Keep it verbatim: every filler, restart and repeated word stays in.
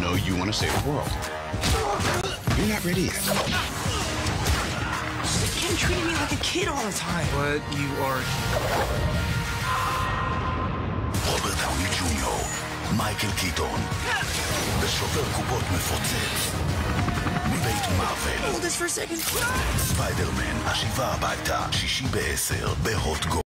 know you want to save the world. You're not ready yet. Ken treating me like a kid all the time. But you are. רוברט דאוני ג'וניור, מייקל קיטון, ושובר קופות מפוצץ. מבית מארוול. Hold this for a second. ספיידרמן, השיבה הביתה, שישי בעשר, בהוט גו.